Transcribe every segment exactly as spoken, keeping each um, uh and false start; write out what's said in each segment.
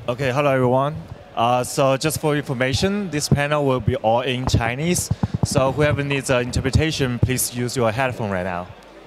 Okay, hello everyone. Uh, so just for information, this panel will be all in Chinese. So whoever needs an interpretation, please use your headphone right now.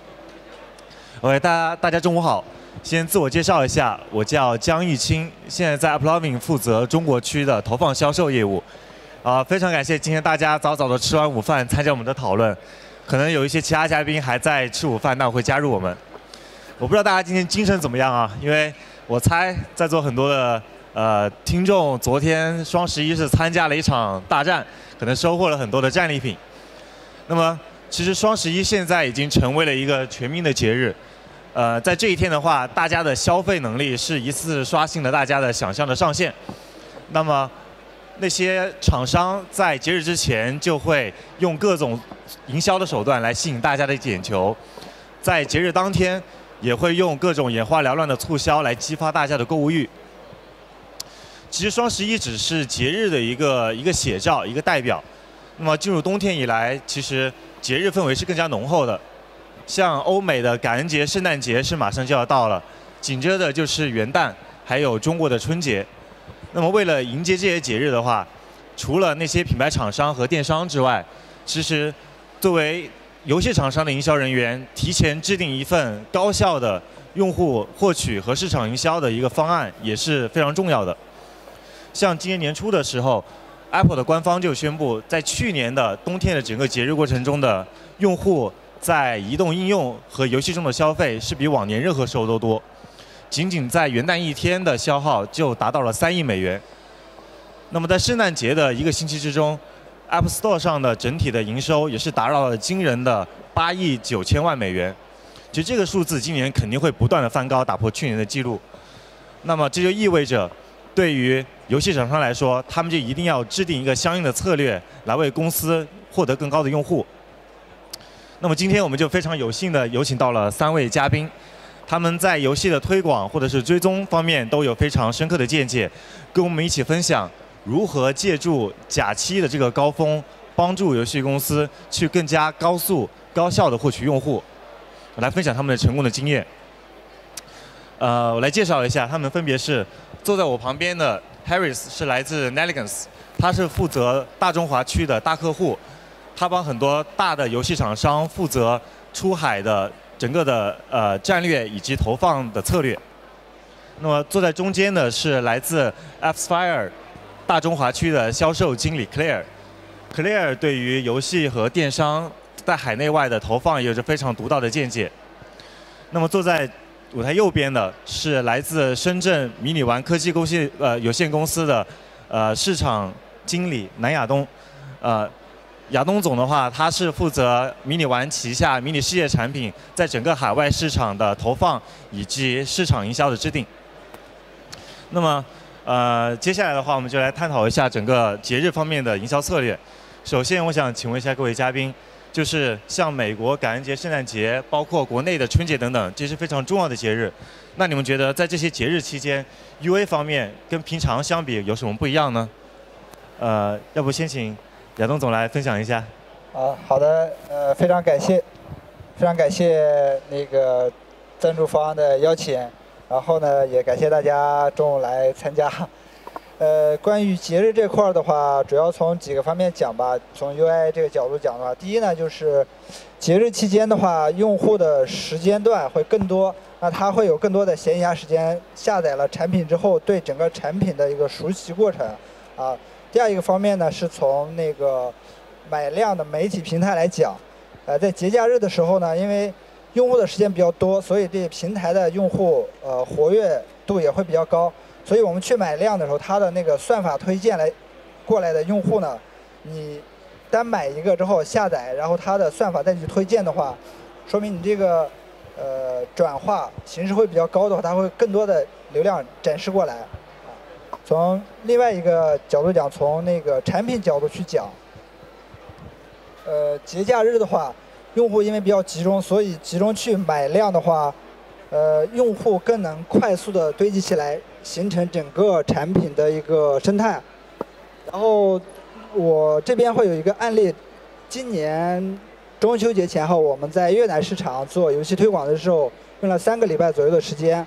OK， 大家大家中午好。先自我介绍一下，我叫江Yiqing，现在在 AppLovin 负责中国区的投放销售业务。啊、呃，非常感谢今天大家早早的吃完午饭参加我们的讨论。可能有一些其他嘉宾还在吃午饭，那我会加入我们。我不知道大家今天精神怎么样啊？因为我猜在座很多的呃听众，昨天双十一是参加了一场大战，可能收获了很多的战利品。那么，其实双十一现在已经成为了一个全民的节日。呃，在这一天的话，大家的消费能力是一次刷新了大家的想象的上限。那么，那些厂商在节日之前就会用各种营销的手段来吸引大家的眼球，在节日当天也会用各种眼花缭乱的促销来激发大家的购物欲。其实双十一只是节日的一个一个写照，一个代表。那么进入冬天以来，其实节日氛围是更加浓厚的。像欧美的感恩节、圣诞节是马上就要到了，紧接着就是元旦，还有中国的春节。那么为了迎接这些节日的话，除了那些品牌厂商和电商之外，其实作为游戏厂商的营销人员，提前制定一份高效的用户获取和市场营销的一个方案也是非常重要的。像今年年初的时候 ，Apple 的官方就宣布，在去年的冬天的整个节日过程中的用户在移动应用和游戏中的消费是比往年任何时候都多，仅仅在元旦一天的消耗就达到了三亿美元。那么在圣诞节的一个星期之中 ，App Store 上的整体的营收也是达到了惊人的八亿九千万美元。其实这个数字今年肯定会不断的翻高，打破去年的记录。那么这就意味着，对于游戏厂商来说，他们就一定要制定一个相应的策略，来为公司获得更高的用户。那么今天我们就非常有幸的有请到了三位嘉宾，他们在游戏的推广或者是追踪方面都有非常深刻的见解，跟我们一起分享如何借助假期的这个高峰，帮助游戏公司去更加高速、高效的获取用户，来分享他们的成功的经验。呃，我来介绍一下，他们分别是坐在我旁边的 Harris 是来自 Neligance， 他是负责大中华区的大客户。他帮很多大的游戏厂商负责出海的整个的呃战略以及投放的策略。那么坐在中间的是来自 AppsFlyer 大中华区的销售经理 Claire。Claire 对于游戏和电商在海内外的投放也有着非常独到的见解。那么坐在舞台右边的是来自深圳迷你玩科技公司呃有限公司的呃市场经理南亚东，呃。亚东总的话，他是负责迷你玩旗下迷你世界产品在整个海外市场的投放以及市场营销的制定。那么，呃，接下来的话，我们就来探讨一下整个节日方面的营销策略。首先，我想请问一下各位嘉宾，就是像美国感恩节、圣诞节，包括国内的春节等等，这是非常重要的节日。那你们觉得在这些节日期间 ，U A 方面跟平常相比有什么不一样呢？呃，要不先请亚东总来分享一下。 啊，好的，呃，非常感谢，非常感谢那个赞助方的邀请，然后呢，也感谢大家中午来参加。呃，关于节日这块儿的话，主要从几个方面讲吧。从 U I 这个角度讲的话，第一呢，就是节日期间的话，用户的时间段会更多，那他会有更多的闲暇时间下载了产品之后，对整个产品的一个熟悉过程啊。第二一个方面呢，是从那个买量的媒体平台来讲，呃，在节假日的时候呢，因为用户的时间比较多，所以这平台的用户呃活跃度也会比较高。所以我们去买量的时候，它的那个算法推荐来过来的用户呢，你单买一个之后下载，然后它的算法再去推荐的话，说明你这个呃转化形式会比较高的话，它会更多的流量展示过来。从另外一个角度讲，从那个产品角度去讲，呃，节假日的话，用户因为比较集中，所以集中去买量的话，呃，用户更能快速的堆积起来，形成整个产品的一个生态。然后我这边会有一个案例，今年中秋节前后，我们在越南市场做游戏推广的时候，用了三个礼拜左右的时间。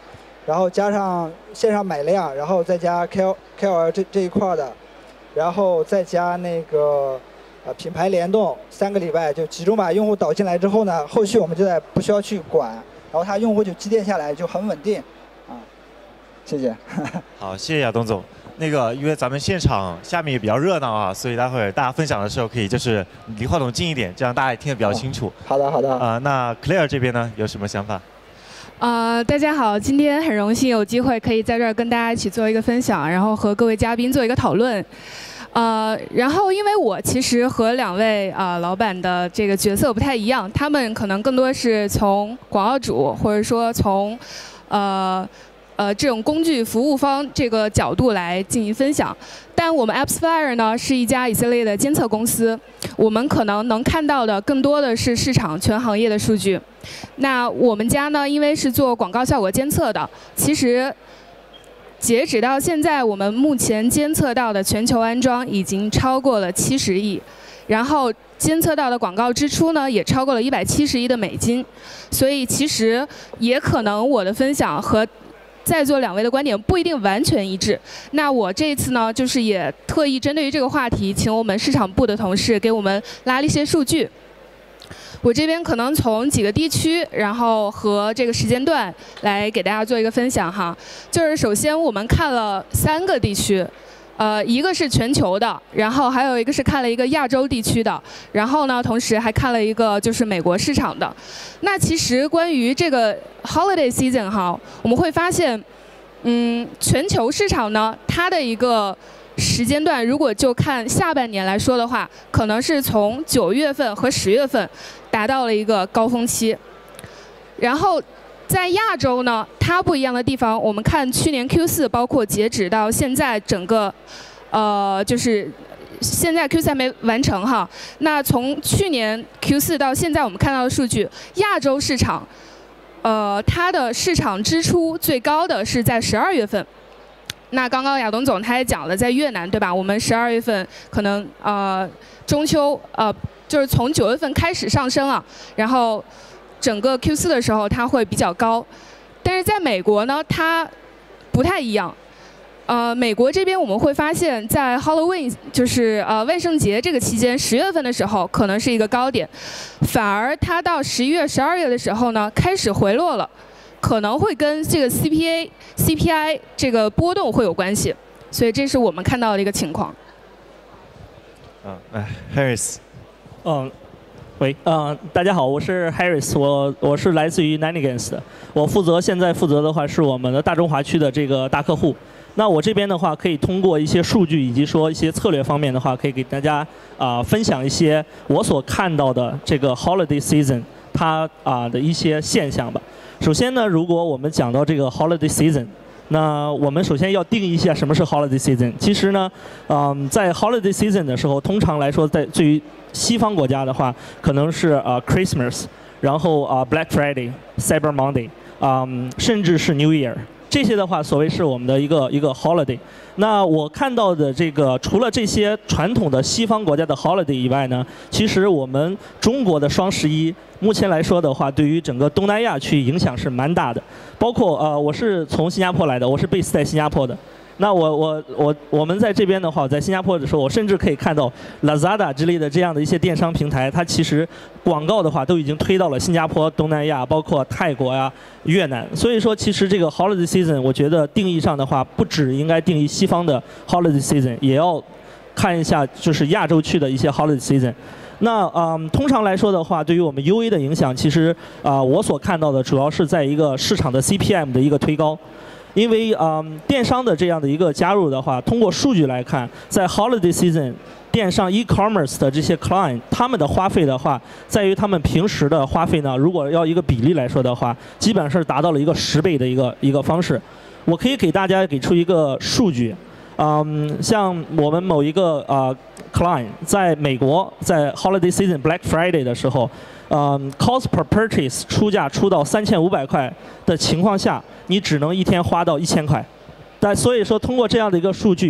然后加上线上买量，然后再加 K O L 这这一块的，然后再加那个呃品牌联动，三个礼拜就集中把用户导进来之后呢，后续我们就在不需要去管，然后它用户就积淀下来就很稳定，啊，谢谢。 好，谢谢亚东总。那个，因为咱们现场下面也比较热闹啊，所以待会儿大家分享的时候可以就是离话筒近一点，这样大家也听得比较清楚。 哦、好的，好的。 啊、呃，那 Claire 这边呢有什么想法？ 呃，大家好，今天很荣幸有机会可以在这儿跟大家一起做一个分享，然后和各位嘉宾做一个讨论。呃，然后因为我其实和两位啊、呃、老板的这个角色不太一样，他们可能更多是从广告主或者说从呃。呃，这种工具服务方这个角度来进行分享，但我们 AppsFlyer 呢是一家以色列的监测公司，我们可能能看到的更多的是市场全行业的数据。那我们家呢，因为是做广告效果监测的，其实截止到现在，我们目前监测到的全球安装已经超过了七十亿，然后监测到的广告支出呢也超过了一百七十亿的美金，所以其实也可能我的分享和在座两位的观点不一定完全一致。那我这一次呢，就是也特意针对于这个话题，请我们市场部的同事给我们拉了一些数据。我这边可能从几个地区，然后和这个时间段来给大家做一个分享哈。就是首先我们看了三个地区。呃，一个是全球的，然后还有一个是看了一个亚洲地区的，然后呢，同时还看了一个就是美国市场的。那其实关于这个 holiday season 哈，我们会发现，嗯，全球市场呢，它的一个时间段，如果就看下半年来说的话，可能是从九月份和十月份达到了一个高峰期，然后。在亚洲呢，它不一样的地方，我们看去年 Q 四，包括截止到现在整个，呃，就是现在 Q 四还没完成哈。那从去年 Q 四到现在，我们看到的数据，亚洲市场，呃，它的市场支出最高的是在十二月份。那刚刚亚东总他也讲了，在越南对吧？我们十二月份可能呃中秋呃就是从九月份开始上升啊，然后。整个 Q 四的时候它会比较高，但是在美国呢，它不太一样。呃，美国这边我们会发现，在 Halloween 就是呃万圣节这个期间，十月份的时候可能是一个高点，反而它到十一月、十二月的时候呢，开始回落了，可能会跟这个 C P A、C P I 这个波动会有关系，所以这是我们看到的一个情况。 嗯，哎 ，Harris， 嗯。喂，呃，大家好，我是 Harris， 我我是来自于 Nanigans 的，我负责现在负责的话是我们的大中华区的这个大客户。那我这边的话可以通过一些数据以及说一些策略方面的话，可以给大家啊、呃、分享一些我所看到的这个 Holiday Season 它啊、呃、的一些现象吧。首先呢，如果我们讲到这个 Holiday Season。那我们首先要定义一下什么是 Holiday Season。其实呢，嗯，在 Holiday Season 的时候，通常来说，在对于西方国家的话，可能是啊、呃、Christmas， 然后啊、呃、Black Friday、Cyber Monday， 啊、嗯，甚至是 New Year。这些的话，所谓是我们的一个一个 holiday。那我看到的这个，除了这些传统的西方国家的 holiday 以外呢，其实我们中国的双十一，目前来说的话，对于整个东南亚区影响是蛮大的。包括呃，我是从新加坡来的，我是 base 在新加坡的。那我我我我们在这边的话，在新加坡的时候，我甚至可以看到 Lazada 之类的这样的一些电商平台，它其实广告的话都已经推到了新加坡、东南亚，包括泰国呀、越南。所以说，其实这个 Holiday Season， 我觉得定义上的话，不只应该定义西方的 Holiday Season， 也要看一下就是亚洲区的一些 Holiday Season。那嗯，通常来说的话，对于我们 U A 的影响，其实啊、呃，我所看到的主要是在一个市场的 C P M 的一个推高。因为嗯，电商的这样的一个加入的话，通过数据来看，在 Holiday Season， 电商 e-commerce 的这些 client， 他们的花费的话，在于他们平时的花费呢，如果要一个比例来说的话，基本上是达到了一个十倍的一个一个方式。我可以给大家给出一个数据，嗯，像我们某一个呃 client 在美国，在 Holiday Season Black Friday 的时候。嗯 ，cost per purchase 出价出到三千五百块的情况下，你只能一天花到一千块。但所以说，通过这样的一个数据，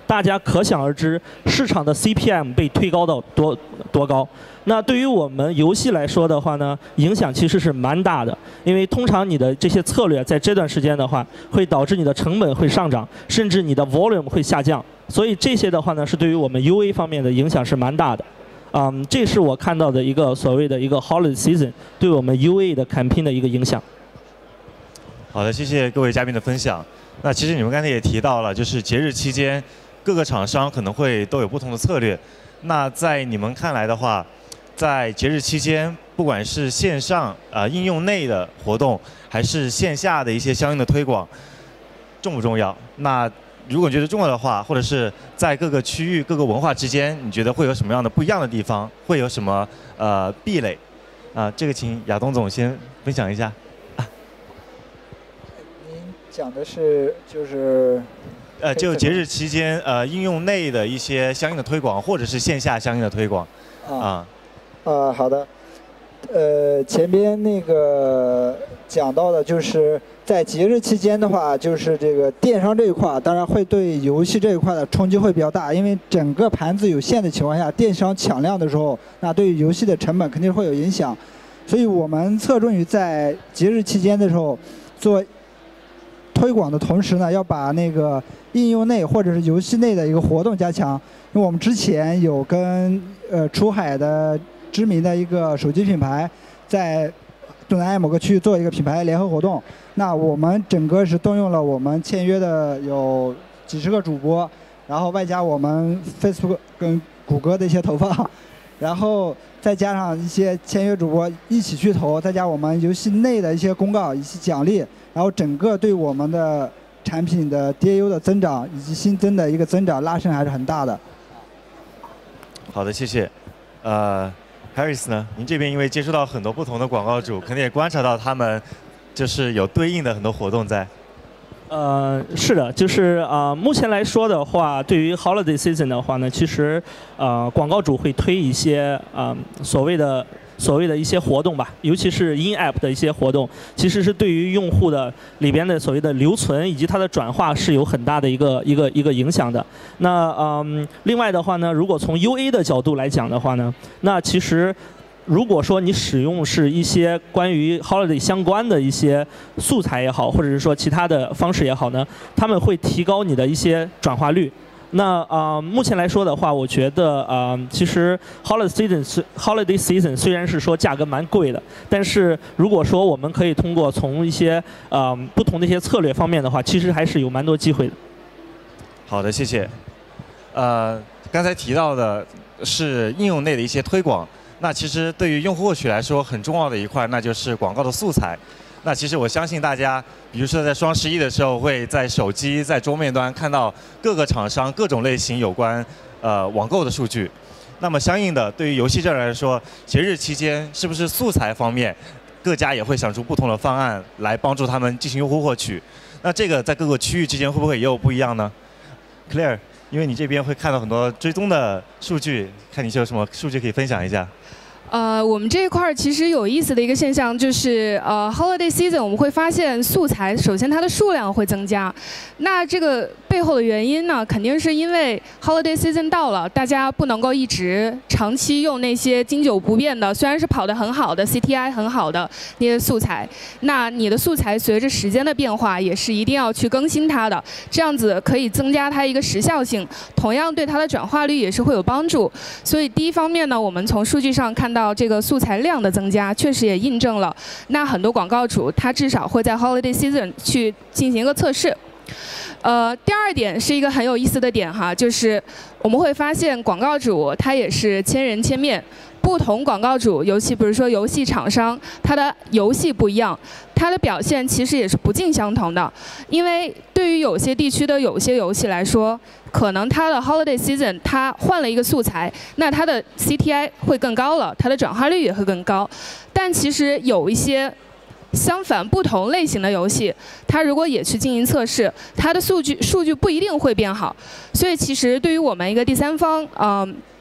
大家可想而知市场的 C P M 被推高到多多高。那对于我们游戏来说的话呢，影响其实是蛮大的，因为通常你的这些策略在这段时间的话，会导致你的成本会上涨，甚至你的 volume 会下降。所以这些的话呢，是对于我们 U A 方面的影响是蛮大的。嗯，这是我看到的一个所谓的一个 holiday season 对我们 U A 的 campaign 的一个影响。 好的，谢谢各位嘉宾的分享。那其实你们刚才也提到了，就是节日期间各个厂商可能会都有不同的策略。那在你们看来的话，在节日期间，不管是线上呃应用内的活动，还是线下的一些相应的推广，重不重要？那如果你觉得重要的话，或者是在各个区域、各个文化之间，你觉得会有什么样的不一样的地方？会有什么呃壁垒？啊、呃，这个请亚东总先分享一下。 您讲的是就是。 呃，就节日期间，呃，应用内的一些相应的推广，或者是线下相应的推广，啊。 啊，呃，好的。呃，前边那个讲到的就是在节日期间的话，就是这个电商这一块，当然会对游戏这一块的冲击会比较大，因为整个盘子有限的情况下，电商抢量的时候，那对于游戏的成本肯定会有影响。所以我们侧重于在节日期间的时候做推广的同时呢，要把那个应用内或者是游戏内的一个活动加强。因为我们之前有跟呃出海的知名的一个手机品牌，在东南亚某个区域做一个品牌联合活动。那我们整个是动用了我们签约的有几十个主播，然后外加我们 Facebook 跟谷歌的一些投放，然后再加上一些签约主播一起去投，再加我们游戏内的一些公告以及奖励，然后整个对我们的产品的 D A U 的增长以及新增的一个增长拉升还是很大的。 好的，谢谢。呃 ，Harris 呢？您这边因为接触到很多不同的广告主，肯定也观察到他们就是有对应的很多活动在。 呃，是的，就是呃，目前来说的话，对于 holiday season 的话呢，其实呃，广告主会推一些呃所谓的所谓的一些活动吧，尤其是 in app 的一些活动，其实是对于用户的里边的所谓的留存以及它的转化是有很大的一个一个一个影响的。那嗯，另外的话呢，如果从 U A 的角度来讲的话呢，那其实如果说你使用是一些关于 holiday 相关的一些素材也好，或者是说其他的方式也好呢，他们会提高你的一些转化率。那啊、呃，目前来说的话，我觉得啊、呃，其实 holiday season holiday season 虽然是说价格蛮贵的，但是如果说我们可以通过从一些呃不同的一些策略方面的话，其实还是有蛮多机会的。 好的，谢谢。呃，刚才提到的是应用内的一些推广。那其实对于用户获取来说很重要的一块，那就是广告的素材。那其实我相信大家，比如说在双十一的时候，会在手机、在桌面端看到各个厂商各种类型有关呃网购的数据。那么相应的，对于游戏这儿来说，节日期间是不是素材方面，各家也会想出不同的方案来帮助他们进行用户获取？那这个在各个区域之间会不会也有不一样呢 ？Claire， 因为你这边会看到很多追踪的数据，看你是有什么数据可以分享一下。 呃，我们这一块儿其实有意思的一个现象就是，呃 ，holiday season 我们会发现素材，首先它的数量会增加。那这个背后的原因呢，肯定是因为 holiday season 到了，大家不能够一直长期用那些经久不变的，虽然是跑得很好的 C T I 很好的那些素材。那你的素材随着时间的变化，也是一定要去更新它的，这样子可以增加它一个时效性，同样对它的转化率也是会有帮助。所以第一方面呢，我们从数据上看到。到这个素材量的增加，确实也印证了，那很多广告主他至少会在 holiday season 去进行一个测试。呃，第二点是一个很有意思的点哈，就是我们会发现广告主他也是千人千面，不同广告主，尤其比如说游戏厂商，他的游戏不一样，它的表现其实也是不尽相同的。因为对于有些地区的有些游戏来说，可能它的 holiday season 它换了一个素材，那它的 C T I 会更高了，它的转化率也会更高。但其实有一些相反不同类型的游戏，它如果也去进行测试，它的数据数据不一定会变好。所以其实对于我们一个第三方，嗯、呃。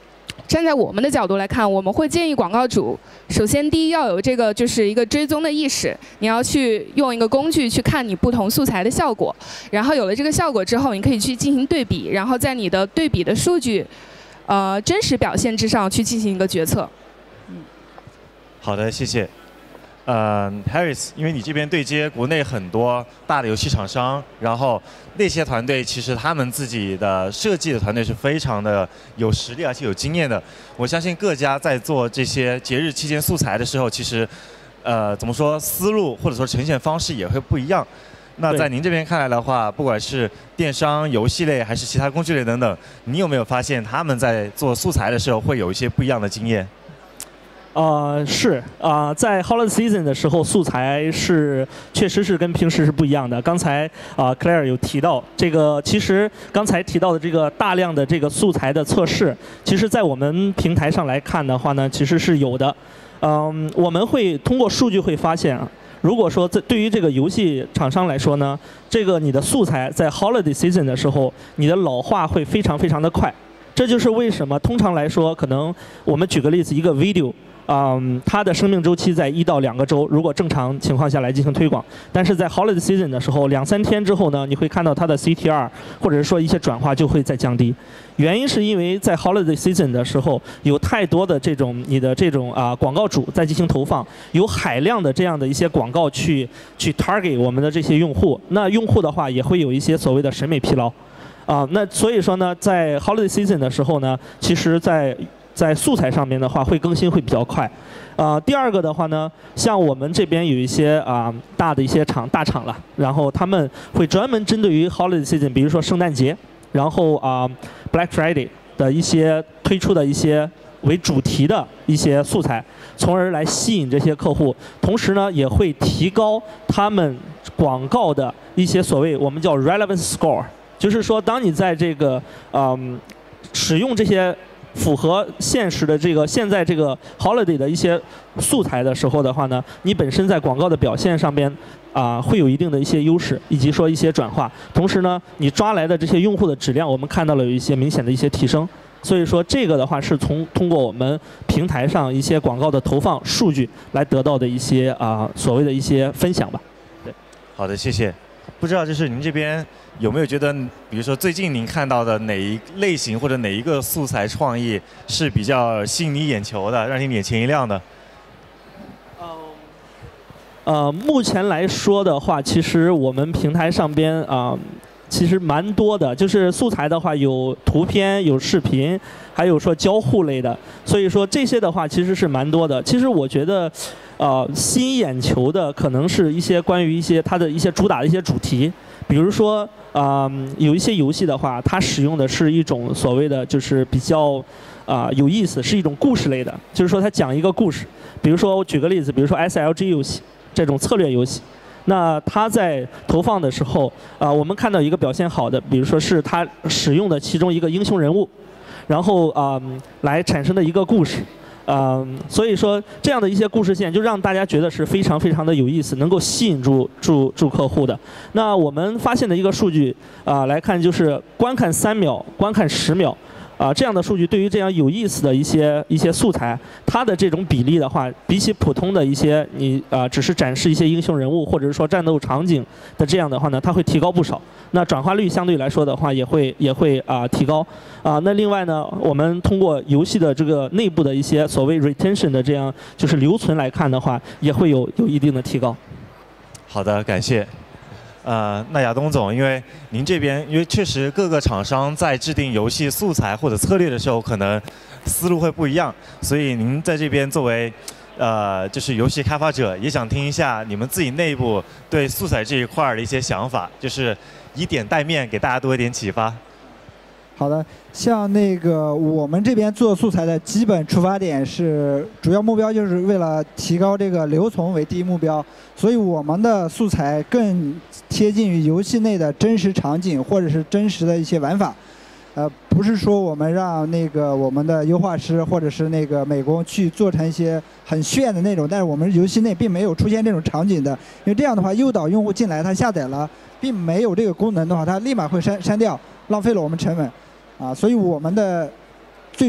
站在我们的角度来看，我们会建议广告主，首先第一要有这个就是一个追踪的意识，你要去用一个工具去看你不同素材的效果，然后有了这个效果之后，你可以去进行对比，然后在你的对比的数据，呃真实表现之上去进行一个决策。嗯， 好的，谢谢。呃 ，Harris， 因为你这边对接国内很多大的游戏厂商，然后那些团队其实他们自己的设计的团队是非常的有实力而且有经验的。我相信各家在做这些节日期间素材的时候，其实呃怎么说思路或者说呈现方式也会不一样。那在您这边看来的话，不管是电商、游戏类还是其他工具类等等，你有没有发现他们在做素材的时候会有一些不一样的经验？ 呃，是啊、呃，在 Holiday Season 的时候，素材是确实是跟平时是不一样的。刚才啊、呃、，Claire 有提到这个，其实刚才提到的这个大量的这个素材的测试，其实在我们平台上来看的话呢，其实是有的。嗯，我们会通过数据会发现啊，如果说在对于这个游戏厂商来说呢，这个你的素材在 Holiday Season 的时候，你的老化会非常非常的快。这就是为什么通常来说，可能我们举个例子，一个 video。嗯，它的生命周期在一到两个周，如果正常情况下来进行推广。但是在 Holiday Season 的时候，两三天之后呢，你会看到它的 C T R 或者是说一些转化就会再降低。原因是因为在 Holiday Season 的时候，有太多的这种你的这种啊广告主在进行投放，有海量的这样的一些广告去去 target 我们的这些用户。那用户的话也会有一些所谓的审美疲劳。啊，那所以说呢，在 Holiday Season 的时候呢，其实在在素材上面的话，会更新会比较快。呃，第二个的话呢，像我们这边有一些啊、呃、大的一些厂大厂了，然后他们会专门针对于 Holiday Season， 比如说圣诞节，然后啊、呃、Black Friday 的一些推出的一些为主题的一些素材，从而来吸引这些客户。同时呢，也会提高他们广告的一些所谓我们叫 relevance score， 就是说，当你在这个嗯、呃、使用这些符合现实的这个现在这个 holiday 的一些素材的时候的话呢，你本身在广告的表现上边啊、呃、会有一定的一些优势，以及说一些转化。同时呢，你抓来的这些用户的质量，我们看到了有一些明显的一些提升。所以说这个的话是从通过我们平台上一些广告的投放数据来得到的一些啊、呃、所谓的一些分享吧。对， 好的，谢谢。不知道就是您这边有没有觉得，比如说最近您看到的哪一类型或者哪一个素材创意是比较吸引你眼球的，让你眼前一亮的？ 呃，目前来说的话，其实我们平台上边啊、呃，其实蛮多的。就是素材的话，有图片、有视频，还有说交互类的。所以说这些的话，其实是蛮多的。其实我觉得。呃，吸引眼球的可能是一些关于一些它的一些主打的一些主题，比如说，啊、呃，有一些游戏的话，它使用的是一种所谓的就是比较啊、呃、有意思，是一种故事类的，就是说它讲一个故事。比如说我举个例子，比如说 S L G 游戏这种策略游戏，那它在投放的时候，啊、呃，我们看到一个表现好的，比如说是它使用的其中一个英雄人物，然后啊、呃、来产生的一个故事。嗯，所以说这样的一些故事线就让大家觉得是非常非常的有意思，能够吸引住住住客户的。那我们发现的一个数据啊、呃、来看，就是观看三秒、观看十秒啊、呃、这样的数据，对于这样有意思的一些一些素材，它的这种比例的话，比起普通的一些你啊、呃、只是展示一些英雄人物或者是说战斗场景的这样的话呢，它会提高不少。那转化率相对来说的话，也会也会啊、呃、提高啊、呃。那另外呢，我们通过游戏的这个内部的一些所谓 retention 的这样就是留存来看的话，也会有有一定的提高。 好的，感谢。呃，那亚东总，因为您这边因为确实各个厂商在制定游戏素材或者策略的时候，可能思路会不一样，所以您在这边作为呃，就是游戏开发者，也想听一下你们自己内部对素材这一块的一些想法，就是以点带面，给大家多一点启发。 好的，像那个我们这边做素材的基本出发点是，主要目标就是为了提高这个留存为第一目标，所以我们的素材更贴近于游戏内的真实场景或者是真实的一些玩法。呃，不是说我们让那个我们的优化师或者是那个美工去做成一些很炫的那种，但是我们游戏内并没有出现这种场景的，因为这样的话诱导用户进来，他下载了并没有这个功能的话，他立马会删删掉，浪费了我们成本。啊，所以我们的最初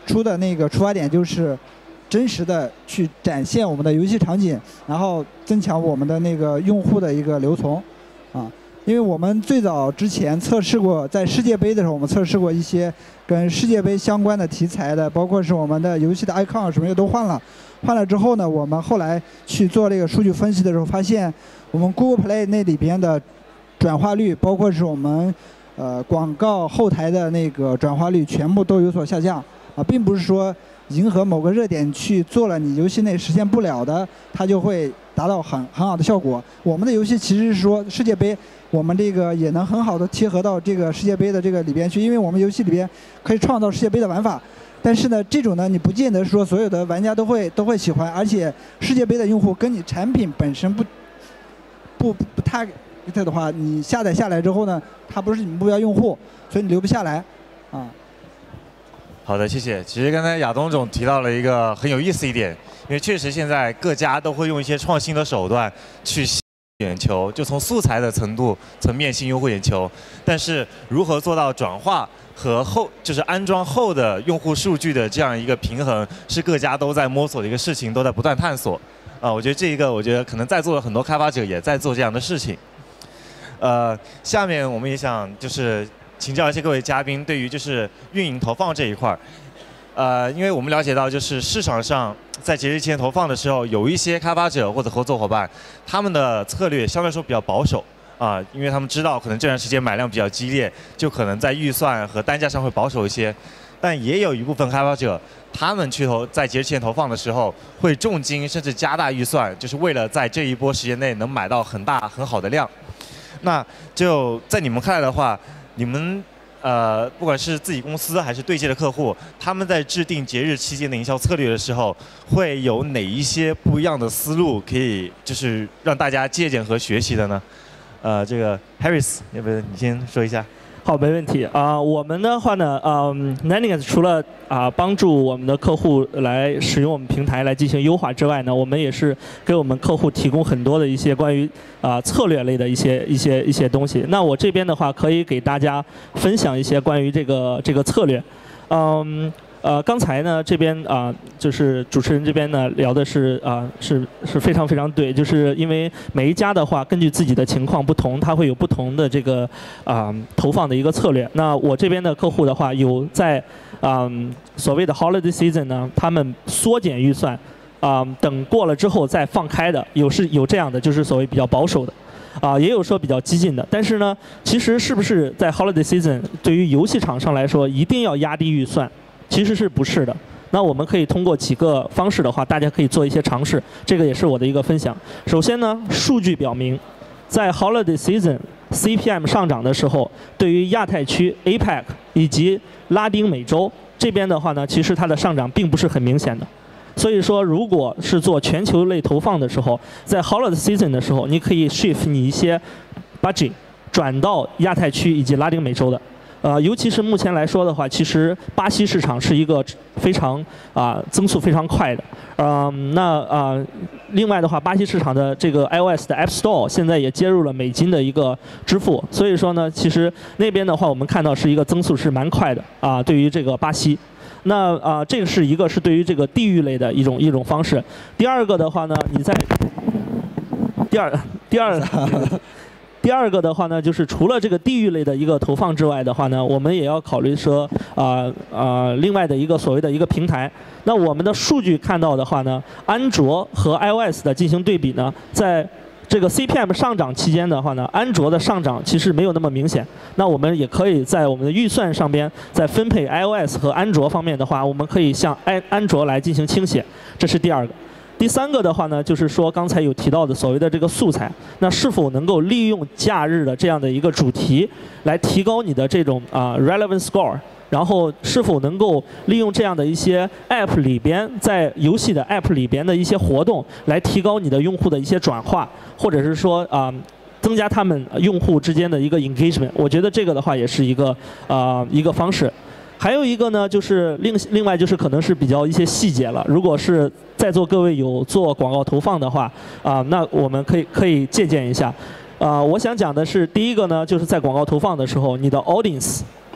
出的那个出发点就是真实的去展现我们的游戏场景，然后增强我们的那个用户的一个留存，啊。因为我们最早之前测试过，在世界杯的时候，我们测试过一些跟世界杯相关的题材的，包括是我们的游戏的 icon 什么的都换了。换了之后呢，我们后来去做这个数据分析的时候，发现我们 Google Play 那里边的转化率，包括是我们呃广告后台的那个转化率，全部都有所下降啊，并不是说迎合某个热点去做了你游戏内实现不了的，它就会达到很很好的效果。我们的游戏其实是说世界杯。我们这个也能很好的贴合到这个世界杯的这个里边去，因为我们游戏里边可以创造世界杯的玩法。但是呢，这种呢，你不见得说所有的玩家都会都会喜欢，而且世界杯的用户跟你产品本身不不不太的话，你下载下来之后呢，它不是你目标用户，所以你留不下来，啊。 好的，谢谢。其实刚才亚东总提到了一个很有意思一点，因为确实现在各家都会用一些创新的手段去眼球，就从素材的程度层面吸引用户眼球，但是如何做到转化和后就是安装后的用户数据的这样一个平衡，是各家都在摸索的一个事情，都在不断探索。啊，我觉得这一个，我觉得可能在座的很多开发者也在做这样的事情。呃，下面我们也想就是请教一些各位嘉宾，对于就是运营投放这一块儿。呃，因为我们了解到，就是市场上在节日期间投放的时候，有一些开发者或者合作伙伴，他们的策略相对来说比较保守啊、呃，因为他们知道可能这段时间买量比较激烈，就可能在预算和单价上会保守一些。但也有一部分开发者，他们去投在节日期间投放的时候，会重金甚至加大预算，就是为了在这一波时间内能买到很大很好的量。那就在你们看来的话，你们。呃，不管是自己公司还是对接的客户，他们在制定节日期间的营销策略的时候，会有哪一些不一样的思路，可以就是让大家借鉴和学习的呢？呃，这个 Harris， 要不你先说一下？ 好，没问题啊、呃。我们的话呢，嗯 ，Nanigans 除了啊、呃、帮助我们的客户来使用我们平台来进行优化之外呢，我们也是给我们客户提供很多的一些关于啊、呃、策略类的一些一些一些东西。那我这边的话，可以给大家分享一些关于这个这个策略，嗯。呃，刚才呢这边啊、呃，就是主持人这边呢聊的是啊、呃、是是非常非常对，就是因为每一家的话，根据自己的情况不同，它会有不同的这个啊、呃、投放的一个策略。那我这边的客户的话，有在啊、呃、所谓的 holiday season 呢，他们缩减预算啊、呃，等过了之后再放开的，有是有这样的，就是所谓比较保守的。啊，也有说比较激进的，但是呢，其实是不是在 holiday season 对于游戏厂商来说，一定要压低预算？其实是不是的？那我们可以通过几个方式的话，大家可以做一些尝试。这个也是我的一个分享。首先呢，数据表明，在 holiday season C P M 上涨的时候，对于亚太区 A P E C 以及拉丁美洲这边的话呢，其实它的上涨并不是很明显的。所以说，如果是做全球类投放的时候，在 holiday season 的时候，你可以 shift 你一些 budget 转到亚太区以及拉丁美洲的。呃，尤其是目前来说的话，其实巴西市场是一个非常啊、呃、增速非常快的。嗯、呃，那啊、呃，另外的话，巴西市场的这个 iOS 的 App Store 现在也接入了美金的一个支付，所以说呢，其实那边的话，我们看到是一个增速是蛮快的啊、呃。对于这个巴西，那啊、呃，这个是一个是对于这个地域类的一种一种方式。第二个的话呢，你在第二第二。第二个的话呢，就是除了这个地域类的一个投放之外的话呢，我们也要考虑说，啊、呃、啊、呃，另外的一个所谓的一个平台。那我们的数据看到的话呢，安卓和 iOS 的进行对比呢，在这个 C P M 上涨期间的话呢，安卓的上涨其实没有那么明显。那我们也可以在我们的预算上边，在分配 iOS 和安卓方面的话，我们可以向安安卓来进行倾斜，这是第二个。第三个的话呢，就是说刚才有提到的所谓的这个素材，那是否能够利用假日的这样的一个主题，来提高你的这种啊、呃、relevant score， 然后是否能够利用这样的一些 app 里边，在游戏的 app 里边的一些活动，来提高你的用户的一些转化，或者是说啊、呃、增加他们用户之间的一个 engagement。我觉得这个的话也是一个啊、呃、一个方式。还有一个呢，就是另另外就是可能是比较一些细节了。如果是在座各位有做广告投放的话，啊、呃，那我们可以可以借鉴一下。啊、呃，我想讲的是，第一个呢，就是在广告投放的时候，你的 audience，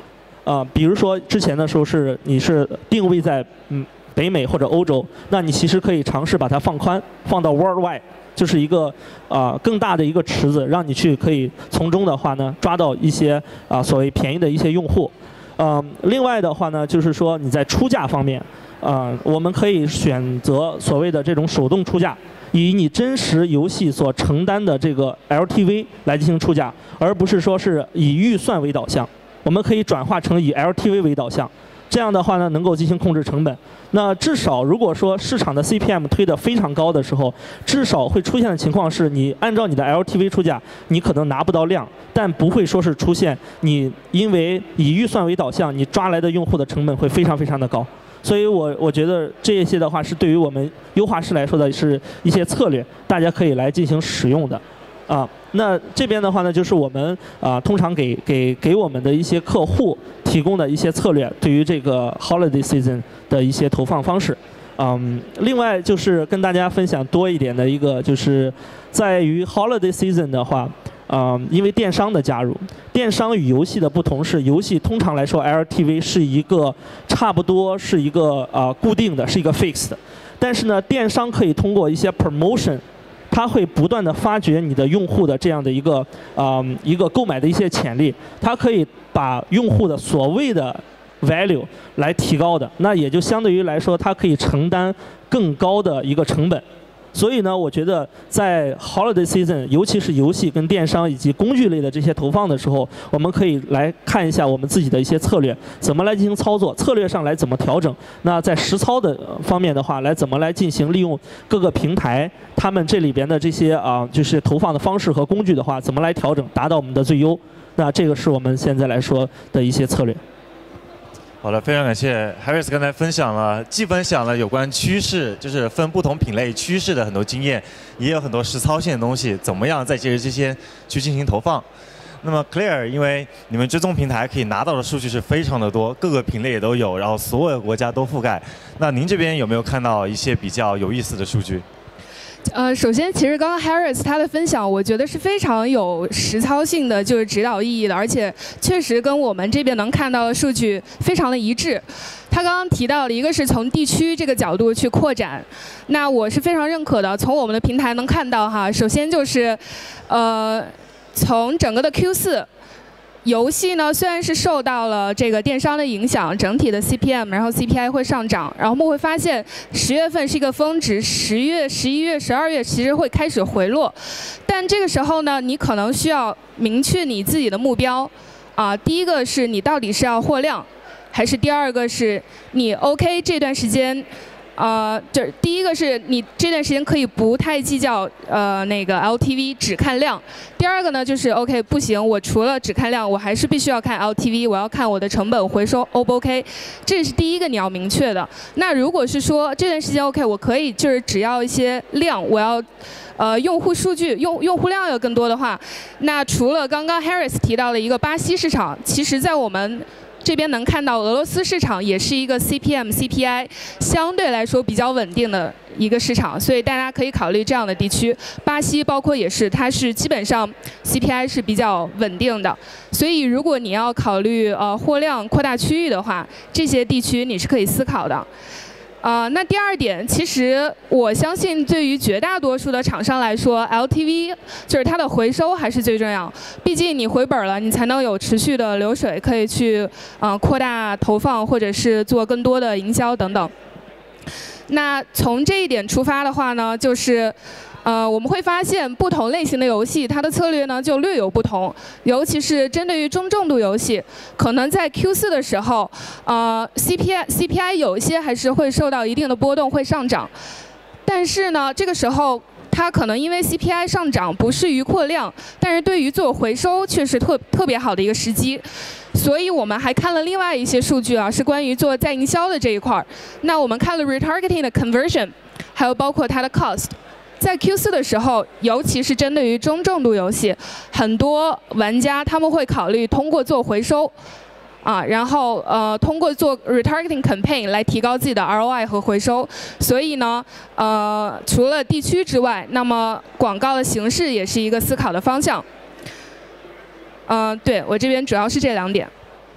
呃，比如说之前的时候是你是定位在嗯北美或者欧洲，那你其实可以尝试把它放宽，放到 worldwide。就是一个啊、呃、更大的一个池子，让你去可以从中的话呢抓到一些啊、呃、所谓便宜的一些用户。嗯、呃，另外的话呢，就是说你在出价方面，啊、呃，我们可以选择所谓的这种手动出价，以你真实游戏所承担的这个 L T V 来进行出价，而不是说是以预算为导向。我们可以转化成以 L T V 为导向。这样的话呢，能够进行控制成本。那至少如果说市场的 C P M 推得非常高的时候，至少会出现的情况是，你按照你的 L T V 出价，你可能拿不到量，但不会说是出现你因为以预算为导向，你抓来的用户的成本会非常非常的高。所以我我觉得这些的话是对于我们优化师来说的是一些策略，大家可以来进行使用的。啊，那这边的话呢，就是我们啊通常给给给我们的一些客户提供的一些策略，对于这个 holiday season 的一些投放方式。嗯，另外就是跟大家分享多一点的一个，就是在于 holiday season 的话，嗯，因为电商的加入，电商与游戏的不同是，游戏通常来说 L T V 是一个差不多是一个啊、呃、固定的，是一个 fixed 的，但是呢，电商可以通过一些 promotion。它会不断的发掘你的用户的这样的一个啊、呃、一个购买的一些潜力，它可以把用户的所谓的 value 来提高的，那也就相对于来说，它可以承担更高的一个成本。所以呢，我觉得在 holiday season， 尤其是游戏跟电商以及工具类的这些投放的时候，我们可以来看一下我们自己的一些策略，怎么来进行操作，策略上来怎么调整。那在实操的方面的话，来怎么来进行利用各个平台他们这里边的这些啊，就是投放的方式和工具的话，怎么来调整，达到我们的最优。那这个是我们现在来说的一些策略。 好的，非常感谢 Harris 刚才分享了，既分享了有关趋势，就是分不同品类趋势的很多经验，也有很多实操性的东西，怎么样在节日之间去进行投放。那么 Claire， 因为你们追踪平台可以拿到的数据是非常的多，各个品类也都有，然后所有国家都覆盖。那您这边有没有看到一些比较有意思的数据？ 呃，首先，其实刚刚 Harris 他的分享，我觉得是非常有实操性的，就是指导意义的，而且确实跟我们这边能看到的数据非常的一致。他刚刚提到的一个是从地区这个角度去扩展，那我是非常认可的。从我们的平台能看到哈，首先就是，呃，从整个的 Q 四。游戏呢，虽然是受到了这个电商的影响，整体的 C P M， 然后 C P I 会上涨，然后我们会发现十月份是一个峰值，十月、十一月、十二月其实会开始回落，但这个时候呢，你可能需要明确你自己的目标，啊，第一个是你到底是要货量，还是第二个是你 OK 这段时间。呃，这第一个是你这段时间可以不太计较呃那个 L T V， 只看量。第二个呢就是 OK 不行，我除了只看量，我还是必须要看 L T V， 我要看我的成本回收 O 不 OK， 这是第一个你要明确的。那如果是说这段时间 OK， 我可以就是只要一些量，我要。呃，用户数据用用户量要更多的话，那除了刚刚 Harris 提到的一个巴西市场，其实在我们这边能看到俄罗斯市场也是一个 C P M、C P I 相对来说比较稳定的一个市场，所以大家可以考虑这样的地区。巴西包括也是，它是基本上 C P I 是比较稳定的，所以如果你要考虑呃货量扩大区域的话，这些地区你是可以思考的。啊、呃，那第二点，其实我相信对于绝大多数的厂商来说 ，L T V 就是它的回收还是最重要。毕竟你回本了，你才能有持续的流水，可以去啊、呃、扩大投放，或者是做更多的营销等等。那从这一点出发的话呢，就是。呃，我们会发现不同类型的游戏，它的策略呢就略有不同，尤其是针对于中重度游戏，可能在 Q 四的时候，呃 ，C P I C P I 有一些还是会受到一定的波动，会上涨，但是呢，这个时候它可能因为 C P I 上涨不适于扩量，但是对于做回收却是特特别好的一个时机。所以我们还看了另外一些数据啊，是关于做再营销的这一块儿。那我们看了 retargeting 的 conversion， 还有包括它的 cost。在 Q 四的时候，尤其是针对于中重度游戏，很多玩家他们会考虑通过做回收，啊，然后呃通过做 retargeting campaign 来提高自己的 R O I 和回收。所以呢，呃除了地区之外，那么广告的形式也是一个思考的方向。嗯、呃，对我这边主要是这两点。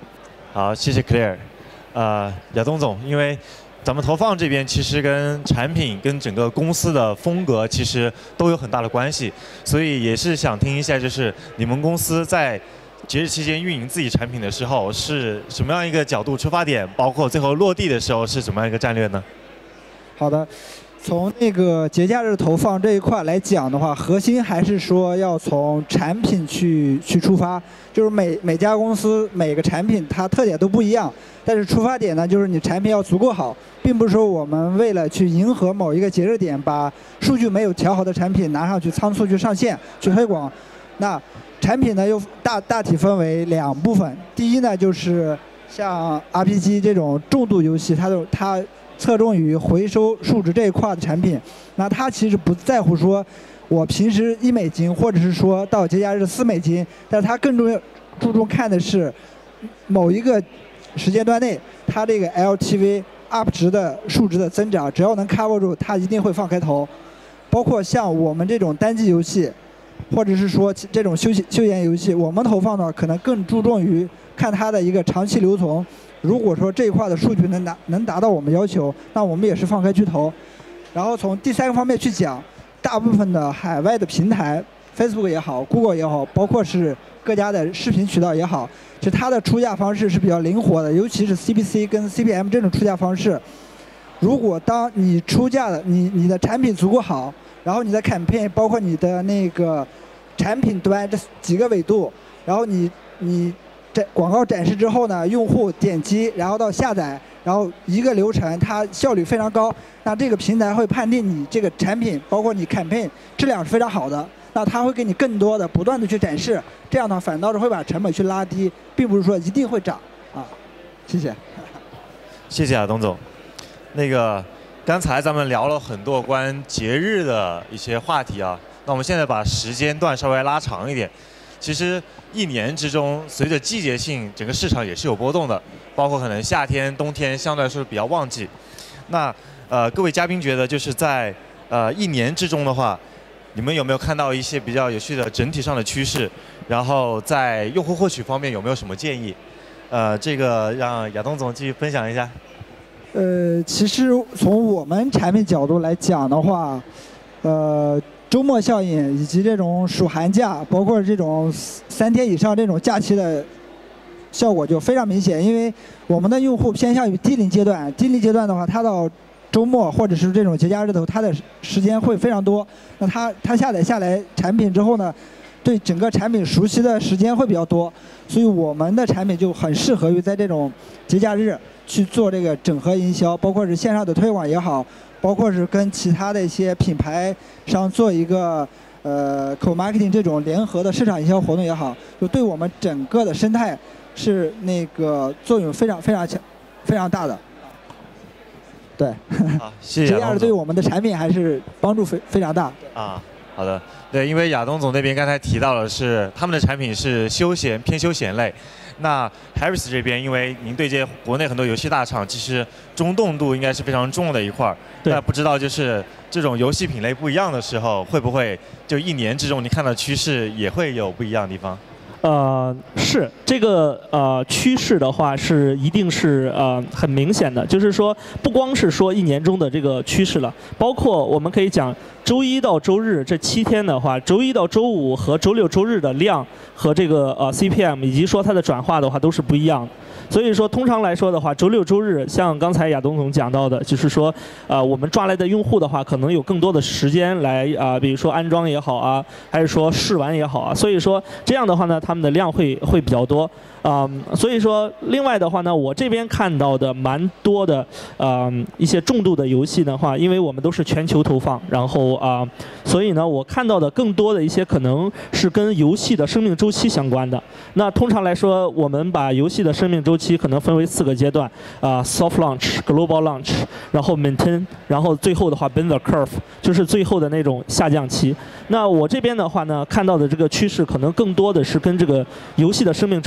好，谢谢 Claire。呃，亚东总，因为咱们投放这边其实跟产品、跟整个公司的风格其实都有很大的关系，所以也是想听一下，就是你们公司在节日期间运营自己产品的时候是什么样一个角度出发点，包括最后落地的时候是什么样一个战略呢？ 好的。从那个节假日投放这一块来讲的话，核心还是说要从产品去去出发，就是每每家公司每个产品它特点都不一样，但是出发点呢，就是你产品要足够好，并不是说我们为了去迎合某一个节日点，把数据没有调好的产品拿上去仓促去上线去推广。那产品呢又大大体分为两部分，第一呢就是像 R P G 这种重度游戏，它的它。侧重于回收数值这一块的产品，那它其实不在乎说，我平时一美金，或者是说到节假日四美金，但是它更重要注重看的是某一个时间段内它这个 L T V、U P 值的数值的增长，只要能 cover 住，它一定会放开头。包括像我们这种单机游戏，或者是说这种休闲休闲游戏，我们投放呢可能更注重于看它的一个长期留存。如果说这一块的数据能达能达到我们要求，那我们也是放开去投。然后从第三个方面去讲，大部分的海外的平台 ，Facebook 也好 ，Google 也好，包括是各家的视频渠道也好，其实它的出价方式是比较灵活的，尤其是 C P C 跟 C P M 这种出价方式。如果当你出价的你你的产品足够好，然后你的 campaign 包括你的那个产品端这几个维度，然后你你。这广告展示之后呢，用户点击，然后到下载，然后一个流程，它效率非常高。那这个平台会判定你这个产品，包括你 campaign 质量是非常好的。那它会给你更多的、不断的去展示，这样呢，反倒是会把成本去拉低，并不是说一定会涨啊。谢谢。 谢谢啊，董总。那个刚才咱们聊了很多关节日的一些话题啊，那我们现在把时间段稍微拉长一点。其实一年之中，随着季节性，整个市场也是有波动的，包括可能夏天、冬天相对来说比较旺季。那呃，各位嘉宾觉得就是在呃一年之中的话，你们有没有看到一些比较有趣的整体上的趋势？然后在用户获取方面有没有什么建议？呃，这个让亚东总继续分享一下。 呃，其实从我们产品角度来讲的话，呃。周末效应以及这种暑寒假，包括这种三天以上这种假期的效果就非常明显。因为我们的用户偏向于低龄阶段，低龄阶段的话，他到周末或者是这种节假日头，他的时间会非常多。那他他下载下来产品之后呢，对整个产品熟悉的时间会比较多，所以我们的产品就很适合于在这种节假日去做这个整合营销，包括是线上的推广也好。包括是跟其他的一些品牌商做一个呃 co-marketing 这种联合的市场营销活动也好，就对我们整个的生态是那个作用非常非常强、非常大的。对， 好，谢谢。 这样对我们的产品还是帮助非非常大。 啊，好的，对，因为亚东总那边刚才提到的是他们的产品是休闲偏休闲类。那 Harris 这边，因为您对接国内很多游戏大厂，其实中动度应该是非常重的一块儿。那不知道就是这种游戏品类不一样的时候，会不会就一年之中你看到趋势也会有不一样的地方？ 呃，是这个呃趋势的话是一定是呃很明显的，就是说不光是说一年中的这个趋势了，包括我们可以讲周一到周日这七天的话，周一到周五和周六周日的量和这个呃 C P M 以及说它的转化的话都是不一样的。所以说，通常来说的话，周六周日，像刚才亚东总讲到的，就是说，呃，我们抓来的用户的话，可能有更多的时间来啊、呃，比如说安装也好啊，还是说试玩也好啊。所以说这样的话呢，他们的量会会比较多。啊、呃，所以说，另外的话呢，我这边看到的蛮多的，呃，一些重度的游戏的话，因为我们都是全球投放，然后啊、呃，所以呢，我看到的更多的一些可能是跟游戏的生命周期相关的。那通常来说，我们把游戏的生命周期可能分为四个阶段，啊、呃、，soft launch、global launch， 然后 maintain， 然后最后的话 bend the curve， 就是最后的那种下降期。那我这边的话呢，看到的这个趋势可能更多的是跟这个游戏的生命周期有关。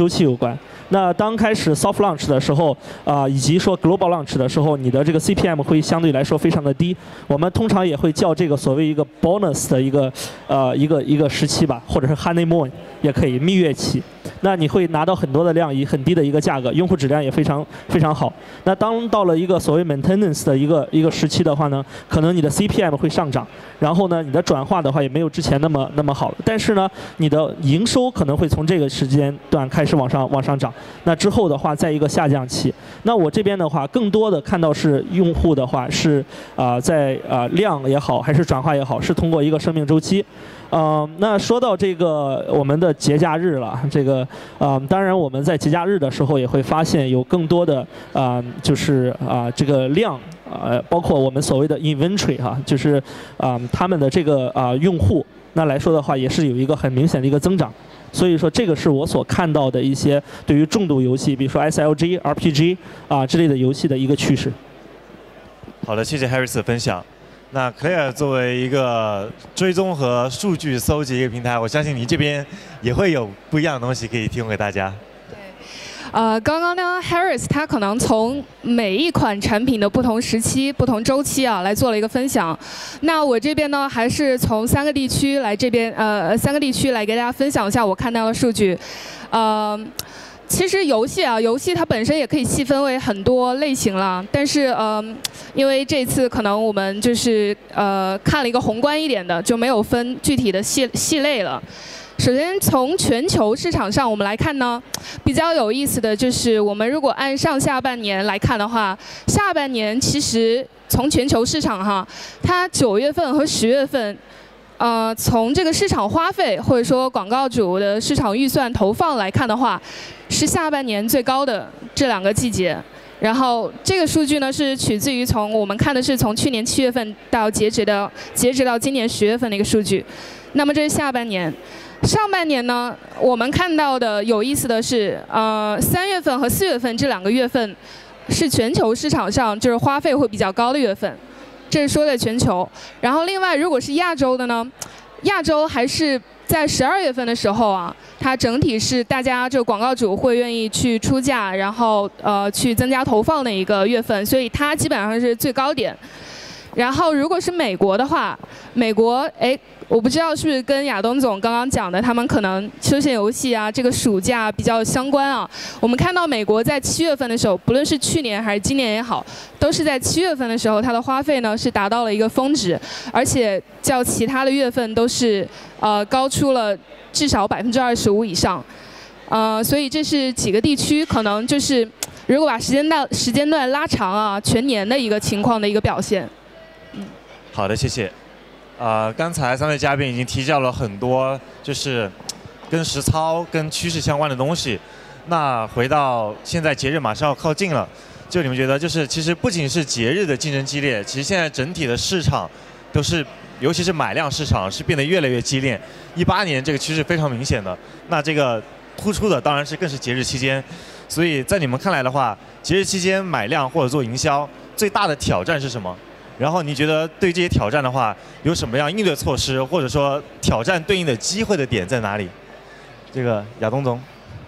段。那当开始 soft launch 的时候，啊、呃，以及说 global launch 的时候，你的这个 C P M 会相对来说非常的低。我们通常也会叫这个所谓一个 bonus 的一个呃一个一个时期吧，或者是 honeymoon 也可以，蜜月期。那你会拿到很多的量，以很低的一个价格，用户质量也非常非常好。那当到了一个所谓 maintenance 的一个一个时期的话呢，可能你的 C P M 会上涨，然后呢，你的转化的话也没有之前那么那么好了。但是呢，你的营收可能会从这个时间段开始往上往上涨。那之后的话，在一个下降期。那我这边的话，更多的看到是用户的话是啊、呃，在啊、呃、量也好，还是转化也好，是通过一个生命周期。呃，那说到这个我们的节假日了，这个啊、呃，当然我们在节假日的时候也会发现有更多的啊、呃，就是啊、呃、这个量，呃，包括我们所谓的 inventory 哈、啊，就是啊、呃、他们的这个啊、呃、用户，那来说的话也是有一个很明显的一个增长。所以说，这个是我所看到的一些对于重度游戏，比如说 S L G、R P G 啊之类的游戏的一个趋势。 好的，谢谢 Harris 的分享。那 Claire 作为一个追踪和数据搜集一个平台，我相信您这边也会有不一样的东西可以提供给大家。 呃，刚刚呢 ，Harris 他可能从每一款产品的不同时期、不同周期啊来做了一个分享。那我这边呢，还是从三个地区来这边呃三个地区来给大家分享一下我看到的数据。呃，其实游戏啊，游戏它本身也可以细分为很多类型了，但是呃，因为这次可能我们就是呃看了一个宏观一点的，就没有分具体的细细类了。首先，从全球市场上我们来看呢，比较有意思的就是，我们如果按上下半年来看的话，下半年其实从全球市场哈，它九月份和十月份，呃，从这个市场花费或者说广告主的市场预算投放来看的话，是下半年最高的这两个季节。然后这个数据呢是取自于从我们看的是从去年七月份到截止到截止到今年十月份的一个数据。那么这是下半年。上半年呢，我们看到的有意思的是，呃，三月份和四月份这两个月份是全球市场上就是花费会比较高的月份，这是说的全球。然后另外，如果是亚洲的呢，亚洲还是在十二月份的时候啊，它整体是大家就广告主会愿意去出价，然后呃去增加投放的一个月份，所以它基本上是最高点。然后如果是美国的话，美国哎。我不知道是不是跟亚东总刚刚讲的，他们可能休闲游戏啊，这个暑假比较相关啊。我们看到美国在七月份的时候，不论是去年还是今年也好，都是在七月份的时候，它的花费呢是达到了一个峰值，而且较其他的月份都是呃高出了至少百分之二十五以上。呃，所以这是几个地区可能就是如果把时间段时间段拉长啊，全年的一个情况的一个表现。 嗯，好的，谢谢。呃，刚才三位嘉宾已经提到了很多，就是跟实操、跟趋势相关的东西。那回到现在节日马上要靠近了，就你们觉得，就是其实不仅是节日的竞争激烈，其实现在整体的市场都是，尤其是买量市场是变得越来越激烈。一八年这个趋势非常明显的，那这个突出的当然是更是节日期间。所以在你们看来的话，节日期间买量或者做营销最大的挑战是什么？然后你觉得对这些挑战的话，有什么样应对措施，或者说挑战对应的机会的点在哪里？这个亚东总。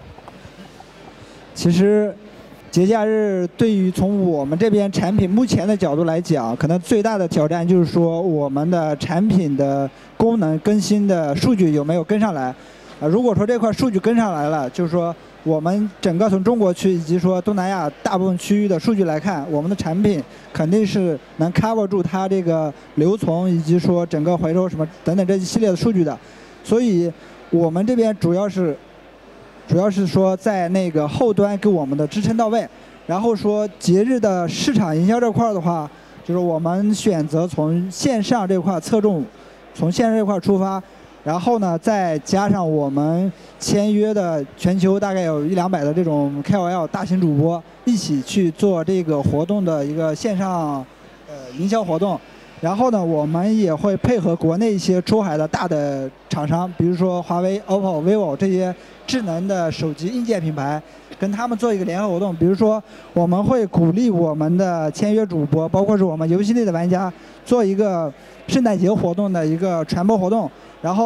其实，节假日对于从我们这边产品目前的角度来讲，可能最大的挑战就是说我们的产品的功能更新的数据有没有跟上来。啊，如果说这块数据跟上来了，就是说我们整个从中国区以及说东南亚大部分区域的数据来看，我们的产品肯定是能 cover 住它这个留存以及说整个回收什么等等这一系列的数据的。所以我们这边主要是主要是说在那个后端给我们的支撑到位，然后说节日的市场营销这块的话，就是我们选择从线上这块侧重，从线上这块出发。然后呢，再加上我们签约的全球大概有一两百的这种 K O L 大型主播，一起去做这个活动的一个线上呃营销活动。然后呢，我们也会配合国内一些出海的大的厂商，比如说华为、O P P O、vivo 这些智能的手机硬件品牌，跟他们做一个联合活动。比如说，我们会鼓励我们的签约主播，包括是我们游戏内的玩家，做一个圣诞节活动的一个传播活动。然后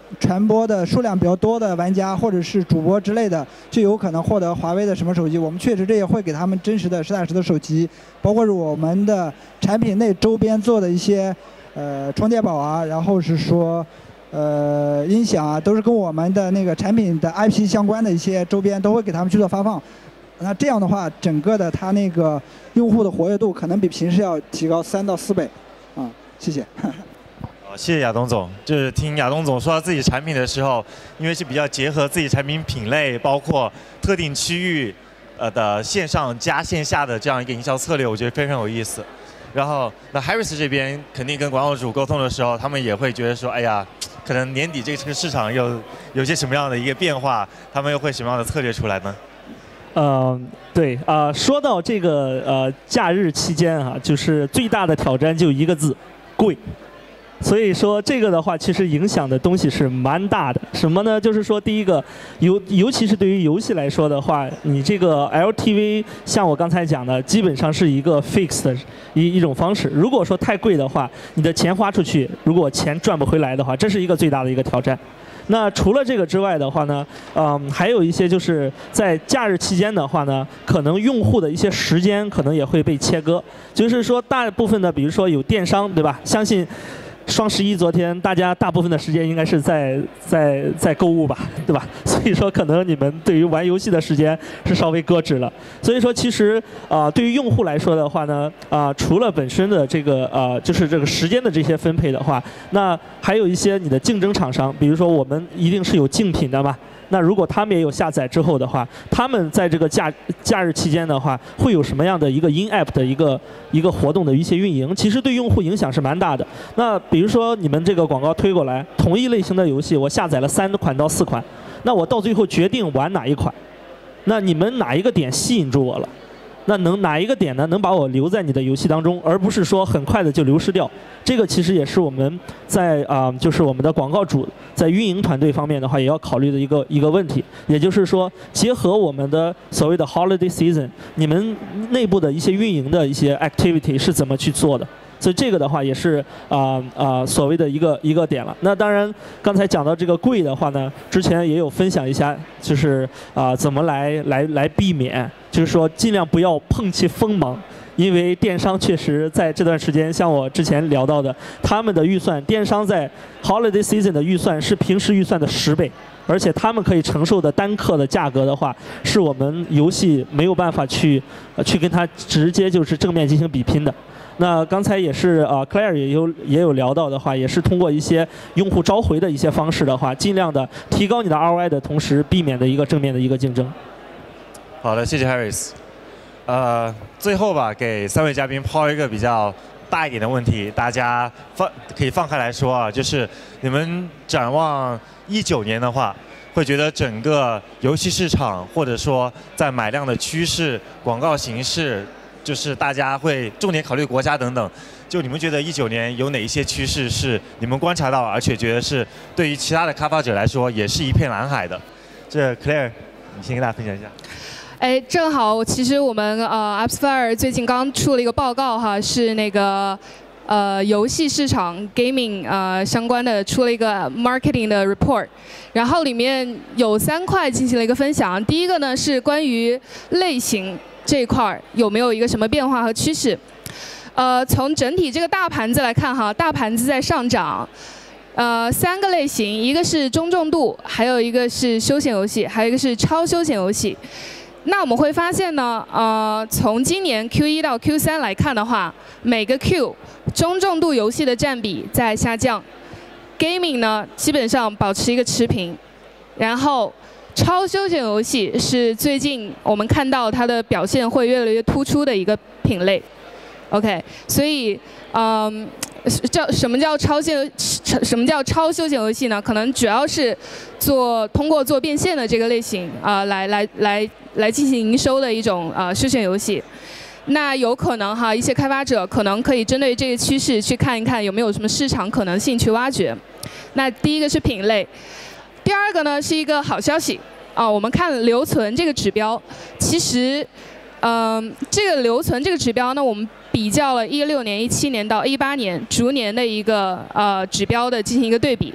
传播的数量比较多的玩家或者是主播之类的，就有可能获得华为的什么手机。我们确实这也会给他们真实的实打实的手机，包括是我们的产品内周边做的一些呃充电宝啊，然后是说呃音响啊，都是跟我们的那个产品的 I P 相关的一些周边，都会给他们去做发放。那这样的话，整个的它那个用户的活跃度可能比平时要提高三到四倍。啊、嗯，谢谢。 好，谢谢亚东总。就是听亚东总说到自己产品的时候，因为是比较结合自己产品品类，包括特定区域呃的线上加线下的这样一个营销策略，我觉得非常有意思。然后，那 Harris 这边肯定跟广告主沟通的时候，他们也会觉得说，哎呀，可能年底这个市场又有些什么样的一个变化，他们又会什么样的策略出来呢？ 呃，对啊、呃，说到这个呃假日期间啊，就是最大的挑战就一个字，贵。所以说这个的话，其实影响的东西是蛮大的。什么呢？就是说，第一个，尤尤其是对于游戏来说的话，你这个 L T V， 像我刚才讲的，基本上是一个 fixed 的一一种方式。如果说太贵的话，你的钱花出去，如果钱赚不回来的话，这是一个最大的一个挑战。那除了这个之外的话呢，嗯，还有一些就是在假日期间的话呢，可能用户的一些时间可能也会被切割。就是说，大部分的，比如说有电商，对吧？相信双十一昨天大家大部分的时间应该是在在在购物吧，对吧？所以说可能你们对于玩游戏的时间是稍微搁置了。所以说其实啊、呃，对于用户来说的话呢，啊、呃，除了本身的这个呃，就是这个时间的这些分配的话，那还有一些你的竞争厂商，比如说我们一定是有竞品的嘛。那如果他们也有下载之后的话，他们在这个假假日期间的话，会有什么样的一个 in app 的一个一个活动的一些运营？其实对用户影响是蛮大的。那比如说你们这个广告推过来，同一类型的游戏，我下载了三款到四款，那我到最后决定玩哪一款？那你们哪一个点吸引住我了？那能哪一个点呢？能把我留在你的游戏当中，而不是说很快的就流失掉？这个其实也是我们在啊、呃，就是我们的广告主在运营团队方面的话，也要考虑的一个一个问题。也就是说，结合我们的所谓的 holiday season， 你们内部的一些运营的一些 activity 是怎么去做的？所以这个的话也是啊啊、呃呃、所谓的一个一个点了。那当然，刚才讲到这个贵的话呢，之前也有分享一下，就是啊、呃、怎么来来来避免，就是说尽量不要碰其锋芒。因为电商确实在这段时间，像我之前聊到的，他们的预算，电商在 holiday season 的预算是平时预算的十倍，而且他们可以承受的单客的价格的话，是我们游戏没有办法去呃去跟它直接就是正面进行比拼的。那刚才也是啊 ，Claire 也有也有聊到的话，也是通过一些用户召回的一些方式的话，尽量的提高你的 R O I 的同时，避免的一个正面的一个竞争。 好的，谢谢 Harris。呃，最后吧，给三位嘉宾抛一个比较大一点的问题，大家放可以放开来说啊，就是你们展望一九年的话，会觉得整个游戏市场或者说在买量的趋势、广告形式，就是大家会重点考虑国家等等。就你们觉得一九年有哪一些趋势是你们观察到，而且觉得是对于其他的开发者来说也是一片蓝海的？这 Claire， 你先跟大家分享一下。 哎，正好，其实我们呃 AppsFlyer 最近刚出了一个报告哈，是那个呃游戏市场 gaming 呃相关的出了一个 marketing 的 report， 然后里面有三块进行了一个分享。第一个呢是关于类型这一块有没有一个什么变化和趋势。呃，从整体这个大盘子来看哈，大盘子在上涨。呃，三个类型，一个是中重度，还有一个是休闲游戏，还有一个是超休闲游戏。那我们会发现呢，呃，从今年 Q 一 到 Q 三 来看的话，每个 Q 中重度游戏的占比在下降 ，gaming 呢基本上保持一个持平，然后超休闲游戏是最近我们看到它的表现会越来越突出的一个品类。OK， 所以，嗯、呃，叫什么叫超休什么叫超休闲游戏呢？可能主要是做通过做变现的这个类型啊、呃，来来来来进行营收的一种啊、呃、休闲游戏。那有可能哈，一些开发者可能可以针对这个趋势去看一看有没有什么市场可能性去挖掘。那第一个是品类，第二个呢是一个好消息啊、呃，我们看留存这个指标，其实，嗯、呃，这个留存这个指标呢，我们比较了一六年、一七年到一八年逐年的一个呃指标的进行一个对比。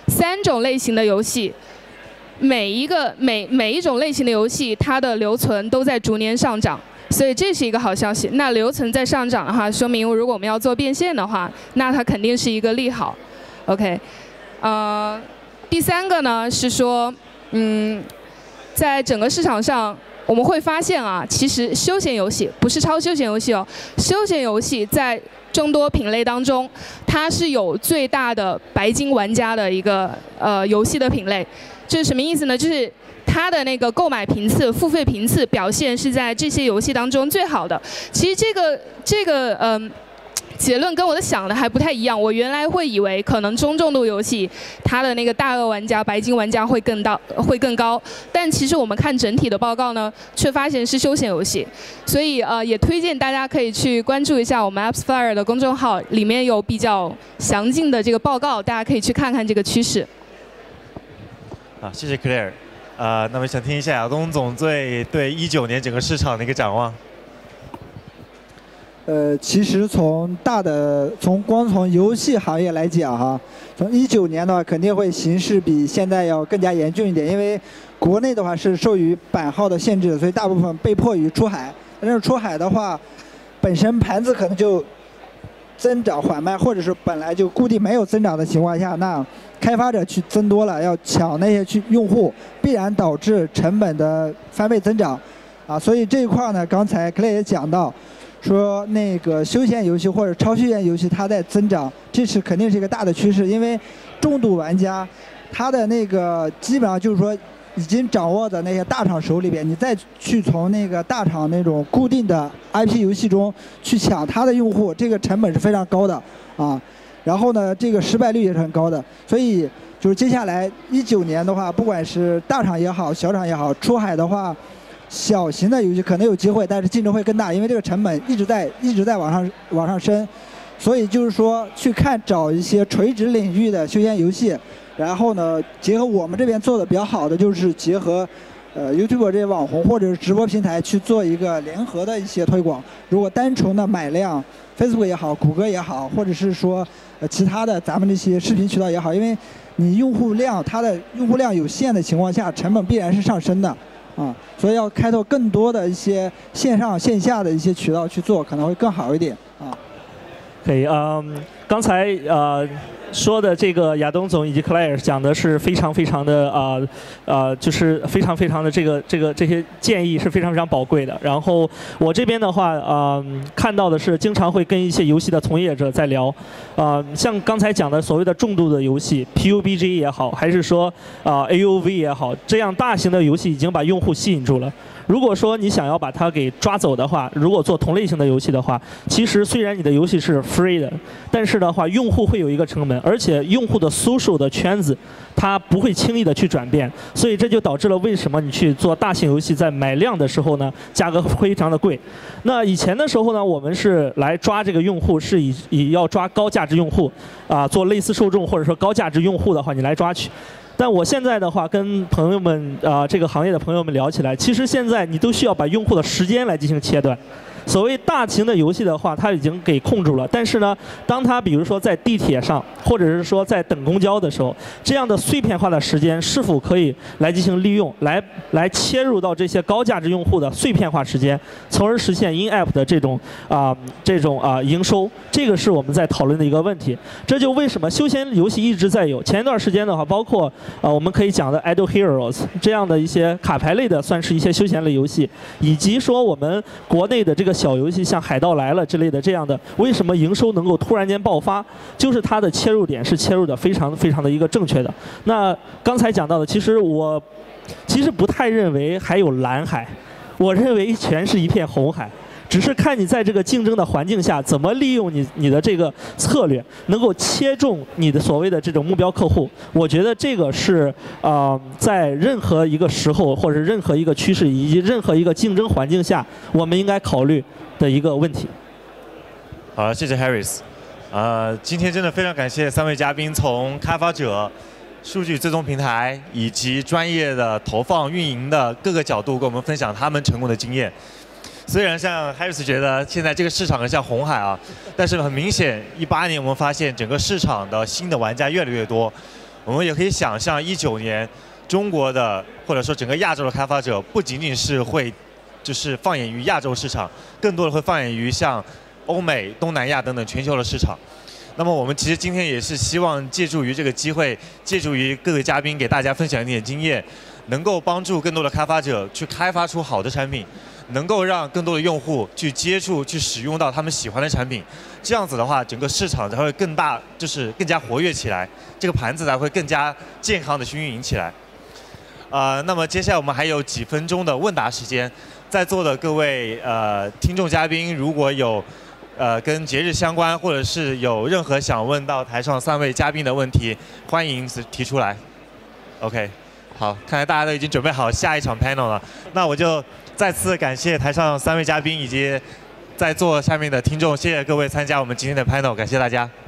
三种类型的游戏，每一个每每一种类型的游戏，它的留存都在逐年上涨，所以这是一个好消息。那留存在上涨的话，说明如果我们要做变现的话，那它肯定是一个利好。OK， 呃，第三个呢是说，嗯，在整个市场上。我们会发现啊，其实休闲游戏不是超休闲游戏哦，休闲游戏在众多品类当中，它是有最大的白金玩家的一个呃游戏的品类。这是什么意思呢？就是它的那个购买频次、付费频次表现是在这些游戏当中最好的。其实这个这个嗯。呃结论跟我的想的还不太一样，我原来会以为可能中重度游戏它的那个大鳄玩家、白金玩家会更大、会更高，但其实我们看整体的报告呢，却发现是休闲游戏，所以呃也推荐大家可以去关注一下我们 AppsFlyer 的公众号，里面有比较详尽的这个报告，大家可以去看看这个趋势。 好，谢谢 Claire。呃，那么想听一下亚东总对对一九年整个市场的一个展望。 呃，其实从大的从光从游戏行业来讲哈，从一九年的话肯定会形势比现在要更加严峻一点，因为国内的话是受于版号的限制，所以大部分被迫于出海。但是出海的话，本身盘子可能就增长缓慢，或者是本来就固定没有增长的情况下，那开发者去增多了，要抢那些去用户，必然导致成本的翻倍增长啊。所以这一块呢，刚才 Clay 也讲到。说那个休闲游戏或者超休闲游戏它在增长，这是肯定是一个大的趋势，因为重度玩家他的那个基本上就是说已经掌握在那些大厂手里边，你再去从那个大厂那种固定的 I P 游戏中去抢他的用户，这个成本是非常高的啊。然后呢，这个失败率也是很高的，所以就是接下来一九年的话，不管是大厂也好，小厂也好，出海的话。小型的游戏可能有机会，但是竞争会更大，因为这个成本一直在一直在往上往上升，所以就是说去看找一些垂直领域的休闲游戏，然后呢，结合我们这边做的比较好的就是结合呃 YouTube 这些网红或者是直播平台去做一个联合的一些推广。如果单纯的买量 ，Facebook 也好，谷歌也好，或者是说呃其他的咱们这些视频渠道也好，因为你用户量它的用户量有限的情况下，成本必然是上升的。啊，所以要开拓更多的一些线上线下的一些渠道去做，可能会更好一点啊。 可以，嗯，刚才呃说的这个亚东总以及 Claire 讲的是非常非常的呃呃，就是非常非常的这个这个这些建议是非常非常宝贵的。然后我这边的话，呃，看到的是经常会跟一些游戏的从业者在聊，呃，像刚才讲的所谓的重度的游戏 P U B G 也好，还是说啊、呃、A U V 也好，这样大型的游戏已经把用户吸引住了。如果说你想要把它给抓走的话，如果做同类型的游戏的话，其实虽然你的游戏是 free 的，但是的话，用户会有一个成本，而且用户的 social 的圈子，它不会轻易的去转变，所以这就导致了为什么你去做大型游戏在买量的时候呢，价格非常的贵。那以前的时候呢，我们是来抓这个用户，是以以要抓高价值用户啊，做类似受众或者说高价值用户的话，你来抓取。但我现在的话，跟朋友们啊、呃，这个行业的朋友们聊起来，其实现在你都需要把用户的时间来进行切断。所谓大型的游戏的话，它已经给控住了。但是呢，当它比如说在地铁上，或者是说在等公交的时候，这样的碎片化的时间是否可以来进行利用，来来切入到这些高价值用户的碎片化时间，从而实现 in-app 的这种啊、呃、这种啊、呃、营收。这个是我们在讨论的一个问题。这就为什么休闲游戏一直在有。前一段时间的话，包括呃我们可以讲的 Idle Heroes 这样的一些卡牌类的，算是一些休闲类游戏，以及说我们国内的这个小游戏像海盗来了之类的这样的，为什么营收能够突然间爆发？就是它的切入点是切入的非常非常的一个正确的。那刚才讲到的，其实我其实不太认为还有蓝海，我认为全是一片红海。只是看你在这个竞争的环境下，怎么利用你你的这个策略，能够切中你的所谓的这种目标客户。我觉得这个是呃，在任何一个时候或者任何一个趋势以及任何一个竞争环境下，我们应该考虑的一个问题。 好，谢谢 Harris。呃，今天真的非常感谢三位嘉宾，从开发者、数据追踪平台以及专业的投放运营的各个角度，跟我们分享他们成功的经验。虽然像 Harris 觉得现在这个市场很像红海啊，但是很明显，一八年我们发现整个市场的新的玩家越来越多， 我们也可以想象，一九年中国的或者说整个亚洲的开发者，不仅仅是会就是放眼于亚洲市场，更多的会放眼于像欧美、东南亚等等全球的市场。那么我们其实今天也是希望借助于这个机会，借助于各位嘉宾给大家分享一点经验，能够帮助更多的开发者去开发出好的产品，能够让更多的用户去接触、去使用到他们喜欢的产品。这样子的话，整个市场才会更大，就是更加活跃起来，这个盘子才会更加健康的去运营起来。呃，那么接下来我们还有几分钟的问答时间，在座的各位呃听众嘉宾，如果有呃跟节日相关，或者是有任何想问到台上三位嘉宾的问题，欢迎提出来。OK， 好，看来大家都已经准备好下一场 panel 了，那我就再次感谢台上三位嘉宾以及在座下面的听众，谢谢各位参加我们今天的 panel， 感谢大家。